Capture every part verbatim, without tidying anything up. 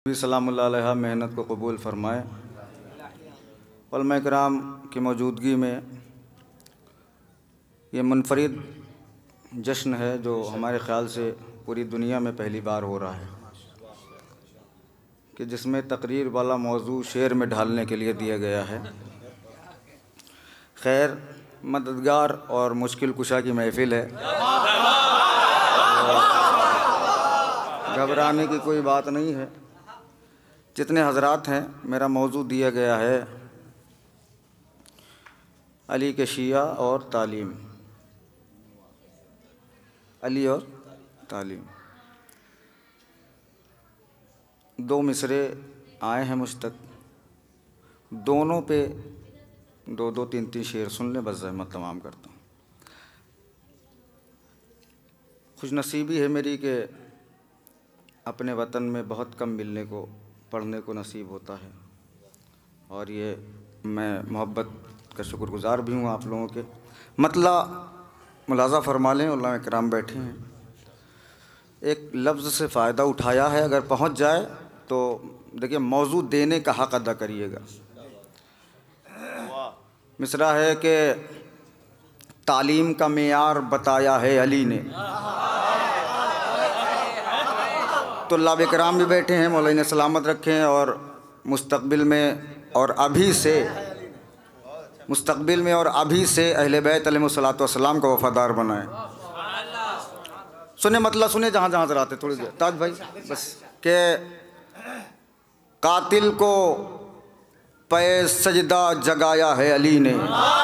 सलामुल्लाह अलैहा मेहनत को कबूल फरमाए। उलमा इकराम की मौजूदगी में ये मुनफरिद जश्न है जो हमारे ख़्याल से पूरी दुनिया में पहली बार हो रहा है कि जिसमें तकरीर वाला मौजू शेर में ढालने के लिए दिया गया है। खैर, मददगार और मुश्किल कुशा की महफ़िल है, घबराने की कोई बात नहीं है। जितने हजरात हैं, मेरा मौजू दिया गया है अली के शिया और तालीम, अली और तालीम। दो मिसरे आए हैं मुझ तक, दोनों पे दो दो तीन तीन शेर सुन लें, बस मैं तमाम करता हूँ। खुशनसीबी है मेरी कि अपने वतन में बहुत कम मिलने को, पढ़ने को नसीब होता है, और ये मैं मोहब्बत का शुक्रगुज़ार भी हूँ आप लोगों के। मतला मुलाज़ा फरमा लें, उलमा इकराम बैठे हैं। एक लफ्ज़ से फ़ायदा उठाया है, अगर पहुँच जाए तो देखिए मौजू देने का हक़ अदा करिएगा। मिसरा है कि तालीम का मेयार बताया है अली ने। तुल्लाब इकराम भी बैठे हैं, मौला इन्हें सलामत रखें, और मुस्तक़बिल में और अभी से मुस्तक़बिल में और अभी से अहले बैत अलैहिस्सलातु वस्सलाम का वफ़ादार बनाएं। सुने मतलब सुने जहाँ जहाँ जरा आते थोड़ी देर ताज भाई बस के कातिल को पे सजदा जगाया है अली ने।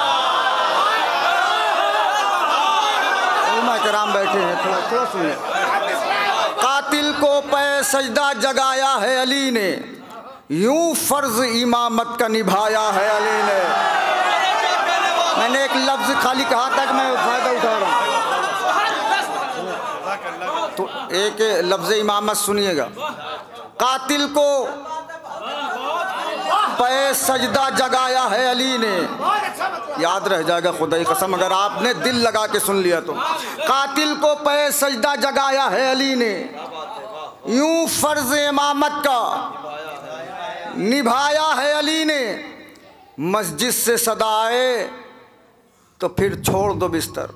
उलमा इकराम बैठे हैं, थोड़ा थोड़ा सुनिए। कातिल को पे सजदा जगाया है अली ने, यूं फ़र्ज़ इमामत का निभाया है अली ने। मैंने एक लफ्ज़ खाली कहा था कि मैं फ़ायदा उठा रहा हूँ, तो एक लफ्ज़ इमामत सुनिएगा। कातिल को पे सजदा जगाया है अली ने, याद रह जाएगा खुदा की कसम अगर आपने दिल लगा के सुन लिया तो। कातिल को पे सजदा जगाया है अली ने, यूं फ़र्ज़ इमामत का निभाया है अली ने। मस्जिद से सदा आए तो फिर छोड़ दो बिस्तर।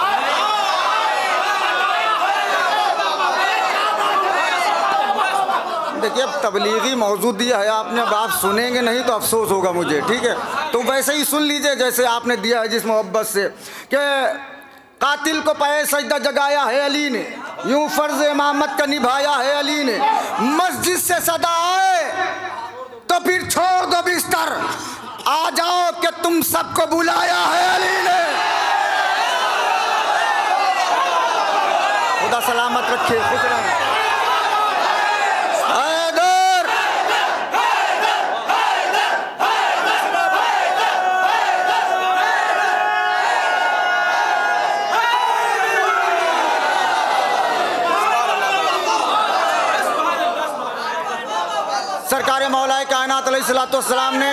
देखिए, अब तबलीगी मौजू दिया है आपने, अब आप सुनेंगे नहीं तो अफसोस होगा मुझे, ठीक है? तो वैसे ही सुन लीजिए जैसे आपने दिया है, जिस मोहब्बत से कि कातिल को पे सजदा जगाया है अली ने, यूं फ़र्ज़ इमामत का निभाया है अली ने। मस्जिद से सदा आए तो फिर छोड़ दो बिस्तर, आ जाओ कि तुम सबको बुलाया है अली ने। खुदा सलामत रखे, खुश रहें। सरकार मौलाए कायनात अलैहिस्सलातु वस्सलाम ने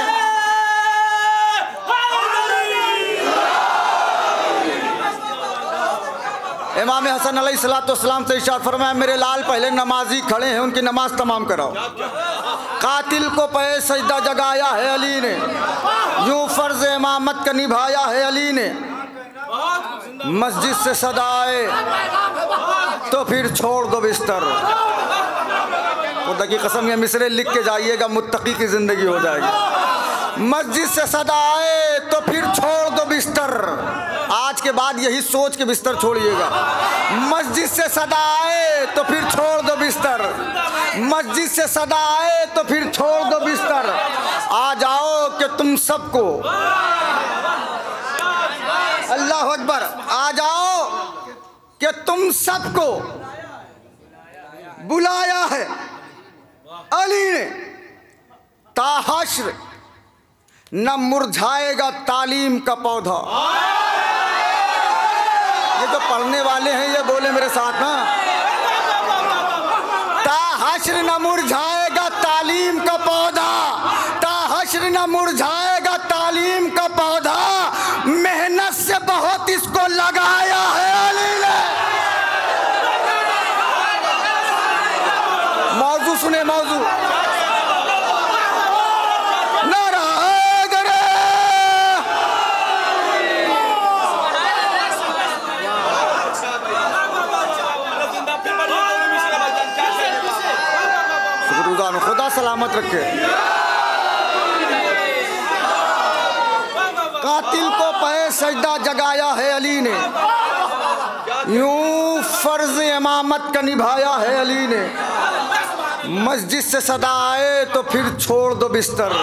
इमाम हसन अलैहिस्सलातु वस्सलाम से इरशाद फरमाया, मेरे लाल पहले नमाजी खड़े हैं, उनकी नमाज तमाम कराओ। कातिल को पे सजदा जगाया है अली ने, यूं फ़र्ज़ इमामत का निभाया है अली ने। मस्जिद से सदा आए तो फिर छोड़ दो बिस्तर। खुदा की कसम ये मिसरे लिख के जाइएगा, मुत्तकी की ज़िंदगी हो जाएगी। मस्जिद से सदा आए तो फिर छोड़ दो बिस्तर। आज के बाद यही सोच के बिस्तर छोड़िएगा। मस्जिद से सदा आए तो फिर छोड़ दो बिस्तर। मस्जिद से सदा आए तो फिर छोड़ दो बिस्तर। आ जाओ कि तुम सबको, अल्लाह अकबर, आ जाओ कि तुम सबको बुलाया है अली ने। ताहश्र न मुरझाएगा तालीम का पौधा। ये जो पढ़ने वाले हैं ये बोले मेरे साथ ना, ताहश्र न मुरझाएगा तालीम का पौधा, ताहश्र न मुरझाएगा तालीम का पौधा। मेहनत से बहुत इसको लगाया है अली ने। मौजू सुने, मौजू महफूजान, खुदा सलामत रखे। कातिल को पे सजदा जगाया है अली ने, यूं फर्ज इमामत का निभाया है अली ने। मस्जिद से सदा आए तो फिर छोड़ दो बिस्तर,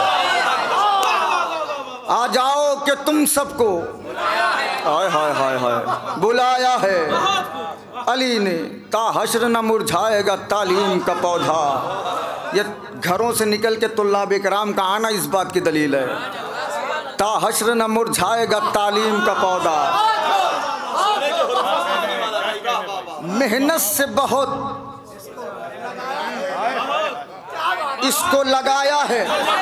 आ जाओ कि तुम सबको हाय हाय हाय हाय बुलाया है अली ने। ता हश्र न मुरझाएगा तालीम का पौधा। ये घरों से निकल के तुल्लाब इकराम का आना इस बात की दलील है। ता हश्र न मुरझाएगा तालीम का पौधा। मेहनत से बहुत इसको लगाया है,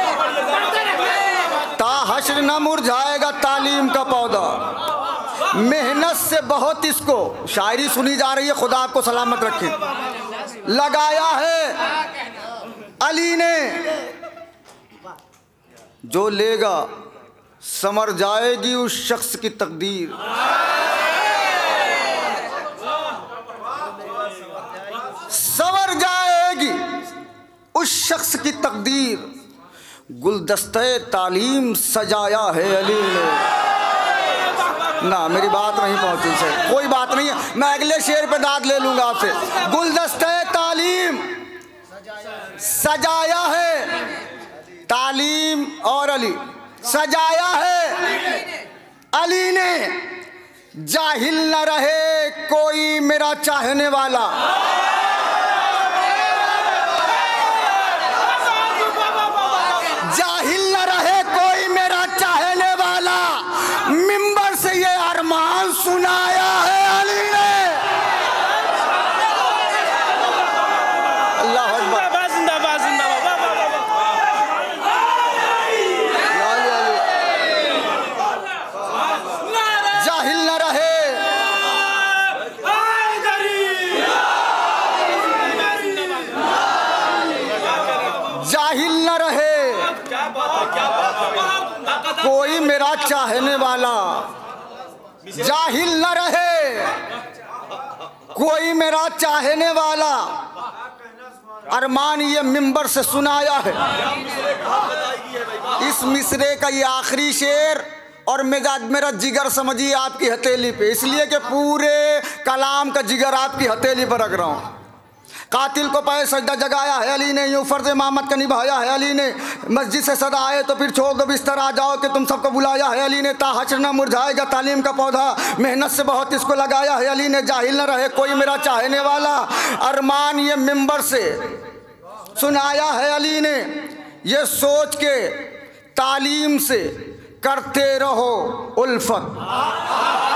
ता हश्र न मुरझाएगा तालीम का पौधा। मेहनत से बहुत इसको, शायरी सुनी जा रही है, खुदा आपको सलामत रखे, लगाया है अली ने। जो लेगा समर जाएगी उस शख्स की तकदीर। संवर जाएगी उस शख्स की तकदीर। गुलदस्ते तालीम सजाया है अली ने। ना मेरी बात नहीं पहुंची से, कोई बात नहीं है, मैं अगले शेर पे दाद ले लूंगा आपसे। गुलदस्ते तालीम सजाया है, तालीम और अली सजाया है अली ने। जाहिल न रहे कोई मेरा चाहने वाला, जाहिल न रहे कोई मेरा चाहने वाला। मिंबर से ये अरमान सुनाया है अली ने। अल्लाह अकबर, जिंदाबाद जिंदाबाद। जाहिल न रहे, जाहिल न रहे कोई मेरा चाहने वाला, जाहिल न रहे कोई मेरा चाहने वाला। अरमान ये मिंबर से सुनाया है। इस मिसरे का ये आखिरी शेर और मेरा मेरा जिगर समझिए आपकी हथेली पे, इसलिए कि पूरे कलाम का जिगर आपकी हथेली पर रख रहा हूँ। कातिल को पे सजदा जगाया है अली ने, यूं फर्ज इमामत का निभाया है अली ने। मस्जिद से सदा आए तो फिर छोड़ दो बिस्तर, आ जाओ कि तुम सबको बुलाया है अली ने। ता हश्र न मुरझाएगा तालीम का पौधा। मेहनत से बहुत इसको लगाया है अली ने। जाहिल न रहे कोई मेरा चाहने वाला। अरमान ये मिंबर से सुनाया है अली ने। ये सोच के तालीम से करते रहो उल्फत।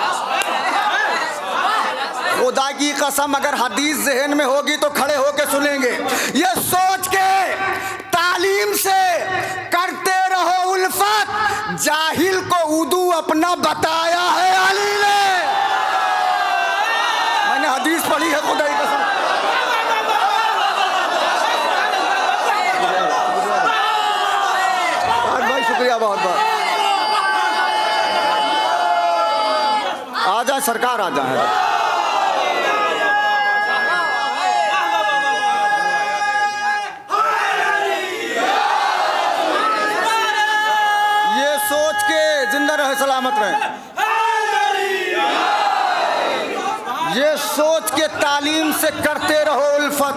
खुदा की कसम अगर हदीस ज़हन में होगी तो खड़े होके सुनेंगे। ये सोच के तालीम से करते रहो उल्फत। जाहिल को उर्दू अपना बताया है अली ने। मैंने हदीस पढ़ी है, खुदा की कसम। भाई शुक्रिया बहुत बहुत। आ जाए सरकार, आ जाए। जिंदा रहे सलामत रहे। ये सोच के तालीम से करते रहो उल्फत।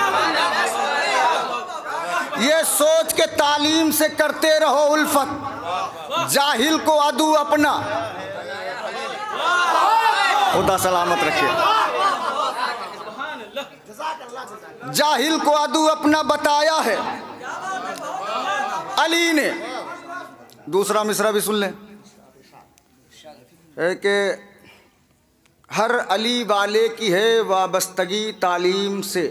ये सोच के तालीम से करते रहो उल्फत। जाहिल को अदू अपना, खुदा सलामत रखे, जाहिल को अदू अपना बताया है अली ने। दूसरा मिसरा भी सुन लें है कि हर अली वाले की है वाबस्तगी तालीम से।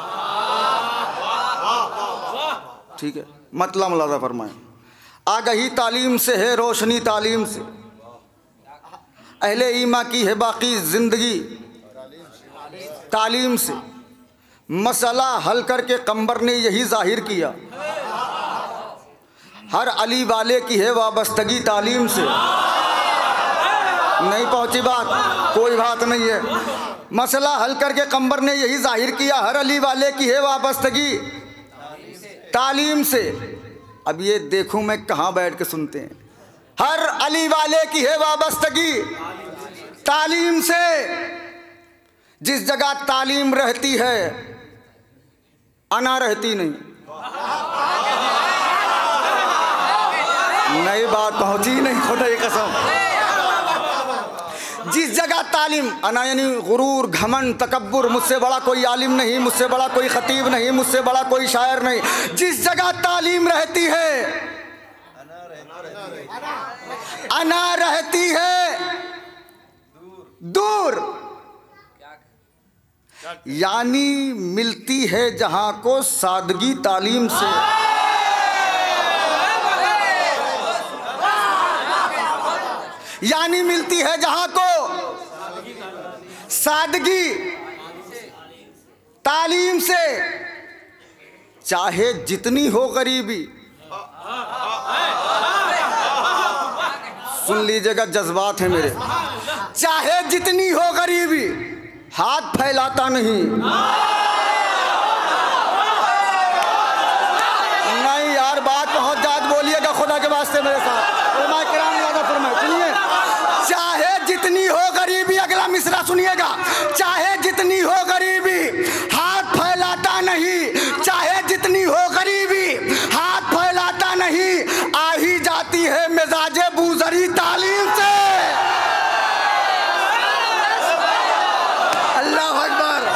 ठीक है, मतलब मुलाजा फरमाएं। आगही तालीम से है, रोशनी तालीम से। अहले ईमा की है बाकी ज़िंदगी तालीम से। मसला हल करके कम्बर ने यही जाहिर किया, हर अली वाले की है वाबस्तगी तालीम से। नहीं पहुंची बात, कोई बात नहीं है। मसला हल करके कम्बर ने यही जाहिर किया, हर अली वाले की है वाबस्तगी तालीम से। अब ये देखूं मैं कहाँ बैठ के सुनते हैं, हर अली वाले की है वाबस्तगी तालीम से। जिस जगह तालीम रहती है अना रहती नहीं। नई बात पहुंची नहीं, खुदा की कसम। जिस जगह तालीम, अना यानी गुरूर, घमंड, तकब्बुर, मुझसे बड़ा कोई आलिम नहीं, मुझसे बड़ा कोई खतीब नहीं, मुझसे बड़ा कोई शायर नहीं। जिस जगह तालीम रहती है अना रहती है दूर, यानी मिलती है जहां को सादगी तालीम से। यानी मिलती है जहां को सादगी तालीम से, चाहे जितनी हो गरीबी। सुन लीजिएगा, जज्बात है मेरे। चाहे जितनी हो गरीबी, हाथ फैलाता नहीं। नहीं यार, बात बहुत ज्यादा बोलिएगा खुदा के वास्ते मेरे साथ। सुनिए, चाहे जितनी हो गरीबी, अगला मिसरा सुनिएगा। चाहे जितनी हो गरीबी, हाथ फैलाता नहीं। चाहे जितनी हो गरीबी, हाथ फैलाता नहीं। आ ही जाती है मिजाजे बूजरी तालीम से। अल्लाह अकबर।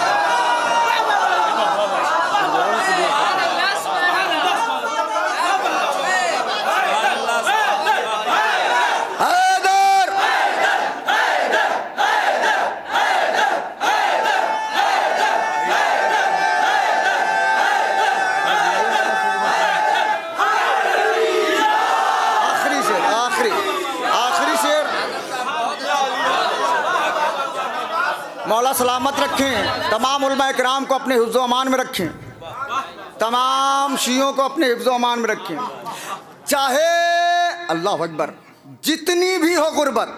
मौला सलामत रखें, तमाम उलमा इकराम को अपने हिफ्ज़ो अमान में रखें, तमाम शियों को अपने हिफ्ज़ो अमान में रखें। चाहे अल्लाह अकबर जितनी भी हो गुर्बत,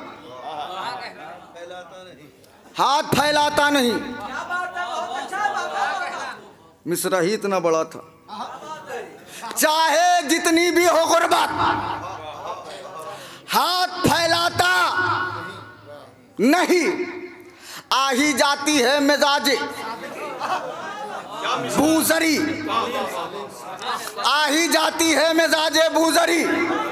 हाथ फैलाता नहीं। मिसरा ही इतना बड़ा था। चाहे जितनी भी हो गुर्बत, हाथ फैलाता नहीं। आ ही जाती है मिजाजे बूजरी, आ ही जाती है मिजाजे बूजरी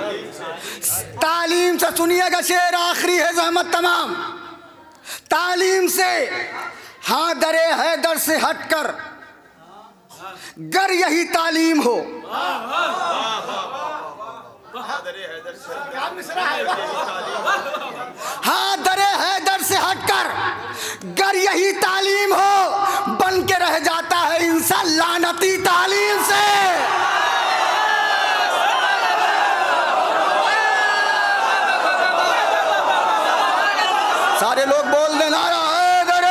तालीम से। सुनिएगा शेर आखिरी है, ज़हमत तमाम। तालीम से, हाँ दरे हैदर से हटकर, गर यही तालीम हो। हाँ दरे हैदर से हटकर, गर यही तालीम हो, बन के रह जाता है इंसान लानती तालीम से। सारे लोग बोल देना हैदर।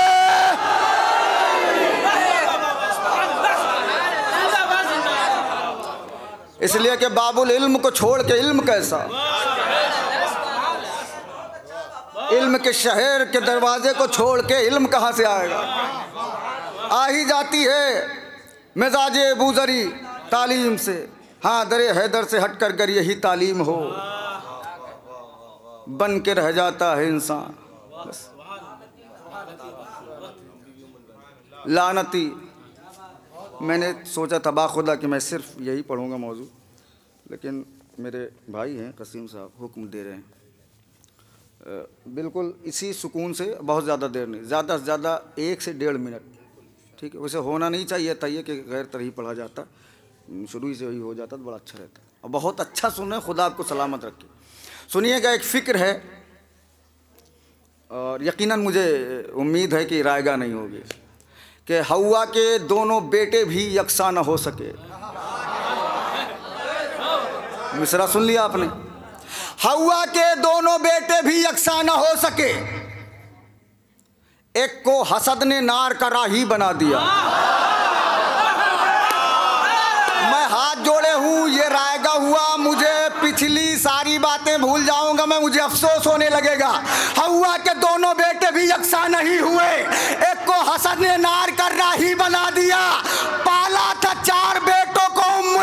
इसलिए कि बाबुल इल्म को छोड़ के इल्म कैसा, इल्म के शहर के दरवाजे को छोड़ के इल्म कहाँ से आएगा। आ ही जाती है मिजाजे बूजरी तालीम से। हाँ दरे हैदर से हटकर गर यही तालीम हो, बन के रह जाता है इंसान बस लानती। मैंने सोचा था बाखुदा कि मैं सिर्फ यही पढ़ूंगा मौजू, लेकिन मेरे भाई हैं कसीम साहब हुक्म दे रहे हैं। बिल्कुल इसी सुकून से, बहुत ज़्यादा देर नहीं, ज़्यादा से ज़्यादा एक से डेढ़ मिनट, ठीक है। वैसे होना नहीं चाहिए था ये कि गैर तरही पढ़ा जाता, शुरू ही से वही हो जाता तो बड़ा अच्छा रहता। और बहुत अच्छा सुने, खुदा आपको सलामत रखे। सुनिएगा, एक फ़िक्र है और यकीनन मुझे उम्मीद है कि रायगा नहीं होगी, कि हवा के दोनों बेटे भी यकसा न हो सके। मिसरा सुन लिया आपने? हवा के दोनों बेटे भी यकसा न हो सके, एक को हसद ने नार का राही बना दिया। मैं हाथ जोड़े हूं, ये रायगा हुआ, मुझे पिछली सारी बातें भूल जाऊंगा मैं, मुझे अफसोस होने लगेगा। हवा के दोनों बेटे भी यकसा नहीं हुए, एक को हसद ने नार का राही बना दिया। पाला था चार बेटों को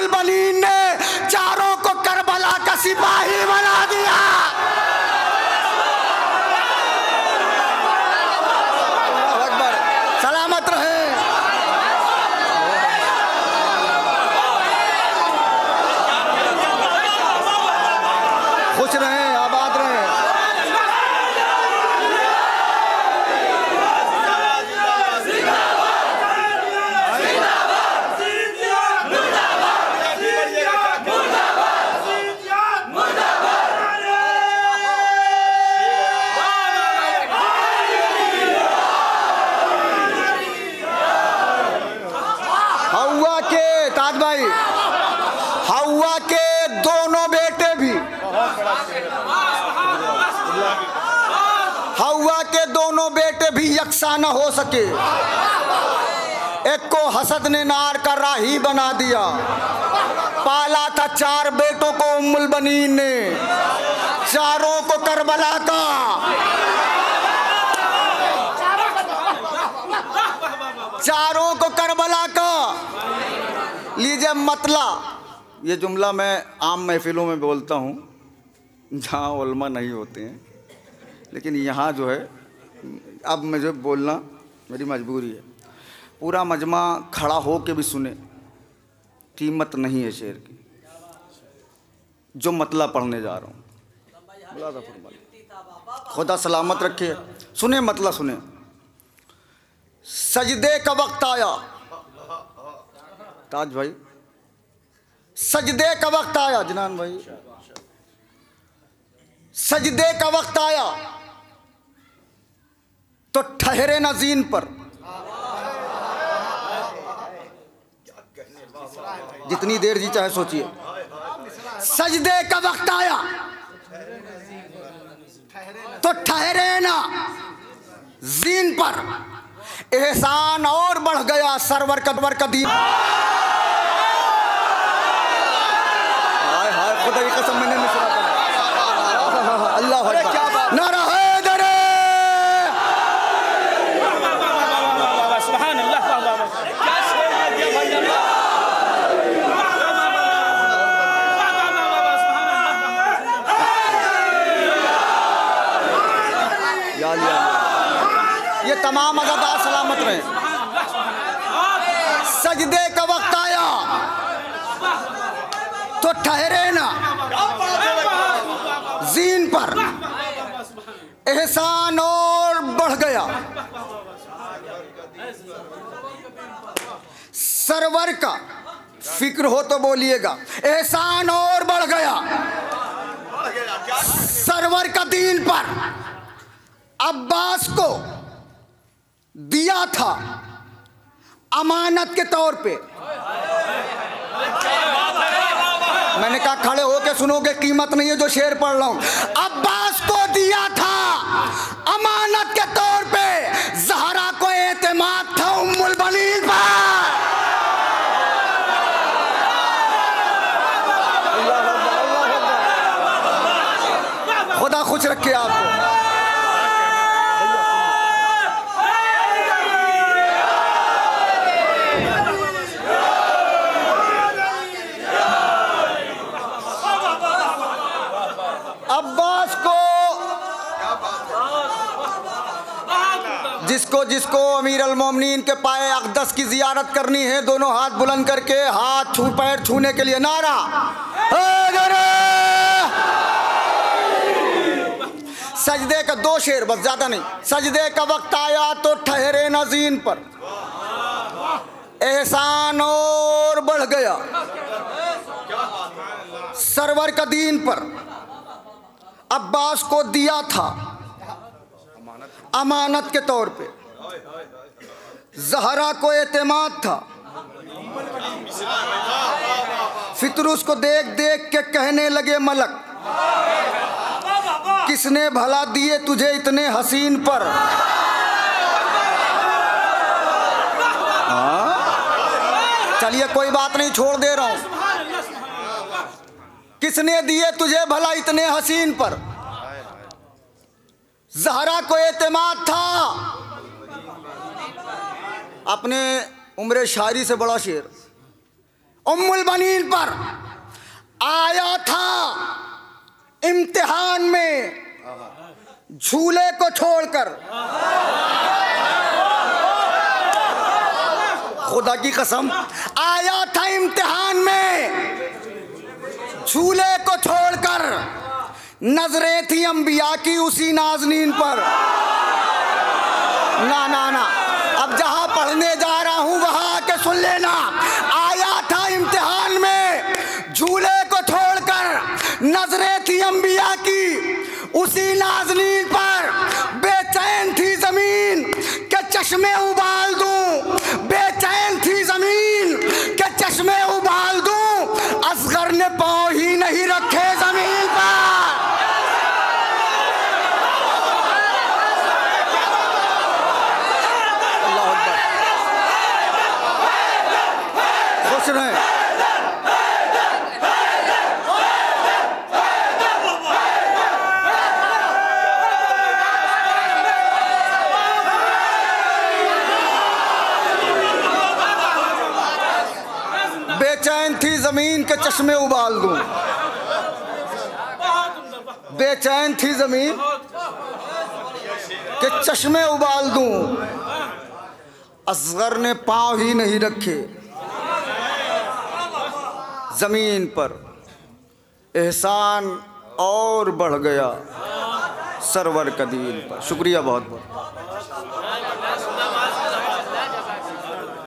दोनों बेटे भी, हवा के दोनों बेटे भी यकसा न हो सके। एक को हसद ने नार का राही बना दिया, पाला था चार बेटों को उम्मुल बनीन ने, चारों को करबला का चारों को करबला का। लीजिए मतला, ये जुमला मैं आम महफिलों में बोलता हूँ जहाँ उलमा नहीं होते हैं, लेकिन यहाँ जो है अब मुझे बोलना मेरी मजबूरी है। पूरा मजमा खड़ा हो के भी सुने, कीमत नहीं है शेर की। जो मतला पढ़ने जा रहा हूँ, खुदा सलामत रखे। सुने मतला सुने। सजदे का वक्त आया, ताज भाई, सजदे का वक्त आया, जनान भाई, सजदे का वक्त आया तो ठहरे न ज़ीन पर। जितनी देर जी चाहे सोचिए। सजदे का वक्त आया तो ठहरे ना ज़ीन पर। एहसान और बढ़ गया सरवर कदवर का दीन। हाय हाय, खुदा की कसम मैंने नहीं सुना था। अल्लाह अकबर, नारा हैदर, सुभान अल्लाह। ये तमाम अज़ादार सलामत रहे। सजदे का वक्त आया तो ठहरे ना ज़ीन पर। एहसान और बढ़ गया सरवर का। फिक्र हो तो बोलिएगा। एहसान और बढ़ गया सरवर का दीन पर। अब्बास को दिया था अमानत के तौर पे। मैंने कहा खड़े होके सुनोगे, कीमत नहीं है जो शेर पढ़ रहा हूं। अब्बास को दिया था अमानत के तौर पे, ज़हरा को एतमाद था उम्मुल बनीन पर। खुदा खुश रखे आपको। अब्बास को, जिसको जिसको अमीर अल मोमिनीन के पाए अक़दस की ज़ियारत करनी है, दोनों हाथ बुलंद करके हाथ छू पैर छूने के लिए नारा हैदर। सजदे का दो शेर बस, ज़्यादा नहीं। सजदे का वक्त आया तो ठहरे न ज़ीन पर। एहसान और बढ़ गया सरवर का दीन पर। अब्बास को दिया था अमानत के तौर पे, ज़हरा को एतमाद था। फितरूस को देख देख के कहने लगे मलक, किसने भला दिए तुझे इतने हसीन पर। हाँ चलिए कोई बात नहीं, छोड़ दे रहा हूं। किसने दिए तुझे भला इतने हसीन पर। ज़हरा को एतमाद था। अपने उम्र शायरी से बड़ा शेर। उम्मुल बनीन पर आया था इम्तिहान में झूले को छोड़कर। खुदा की कसम, आया था इम्तिहान में झूले को छोड़कर। नजरें थी अंबिया की उसी नाज़नीन पर। ना ना ना, अब जहां पढ़ने जा रहा हूं वहां के सुन लेना। आया था इम्तिहान में झूले को छोड़कर। नजरें थी अंबिया की उसी नाज़नीन पर। बेचैन थी जमीन के चश्मे उबाल दूं। बेचैन थी जमीन के चश्मे उबाल दूं। असगर असगर ने पांव ही नहीं रखे जमीन पर। अल्लाह अकबर। खुश रहें। बेचैन थी जमीन के चश्मे उबाल दूं, बेचैन थी जमीन के चश्मे उबाल दूं, असगर ने पांव ही नहीं रखे जमीन पर। एहसान और बढ़ गया सरवर का दीन पर। शुक्रिया बहुत बहुत।